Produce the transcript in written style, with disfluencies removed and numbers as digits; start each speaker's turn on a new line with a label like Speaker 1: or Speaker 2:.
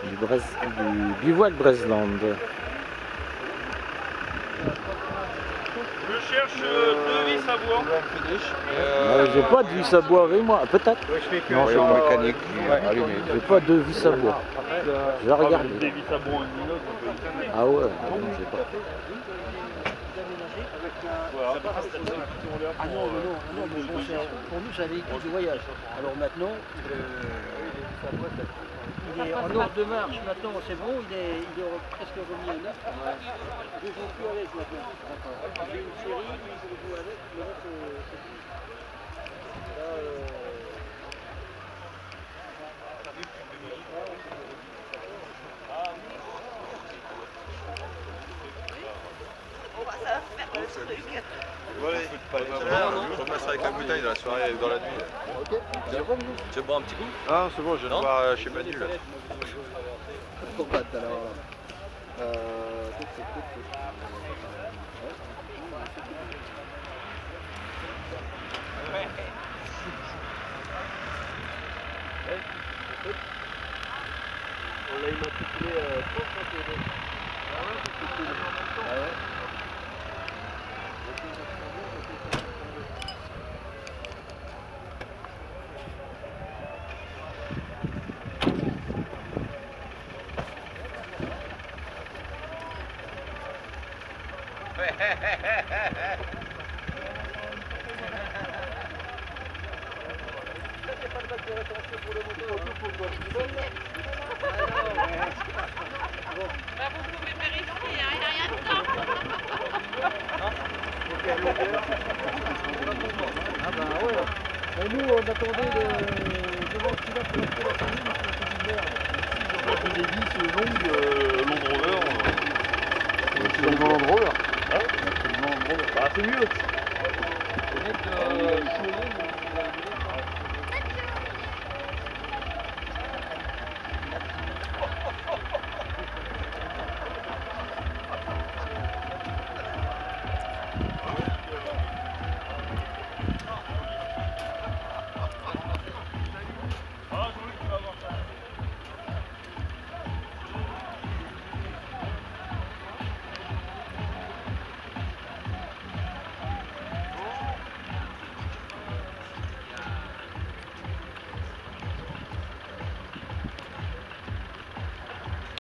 Speaker 1: du bivouac Bresland.
Speaker 2: Je cherche 2 vis à bois.
Speaker 1: J'ai pas de vis à bois avec moi, peut-être.
Speaker 3: Non, c'est une mécanique allumée.
Speaker 1: J'ai pas de vis à bois. Je vais regarder.
Speaker 2: Des vis à bois en inox, on peut utiliser.
Speaker 1: Ah ouais, non, j'ai pas.
Speaker 2: Voilà.
Speaker 4: Ah non, mais bon, pour nous c'est un véhicule de voyage. Alors maintenant, il est en ordre de marche, maintenant c'est bon, il est presque remis à neuf. Je ne joue plus avec maintenant. J'ai une série, je joue avec, le reste c'est fini. Là,
Speaker 5: Ça va faire le truc.
Speaker 3: Voilà, on passe avec la bouteille dans la soirée, dans la nuit.
Speaker 4: ok,
Speaker 3: Tu veux boire un petit coup? Ah, c'est bon, je viens de boire chez Manu là.
Speaker 4: combatte alors. On l'a immatriculé 30-31. Ah ouais, c'est cool. Ah ouais.
Speaker 5: Bah vous pouvez vérifier, il n'y a rien dedans.
Speaker 4: Ah bah ouais. Et nous on attendait devant celui-là pour acheter la famille, mais c'est du vert.
Speaker 2: Si j'en ai des vis longues, Land Rover.
Speaker 3: Absolument Land Rover.
Speaker 2: Hein? Bah c'est mieux.
Speaker 4: Le mec chaud,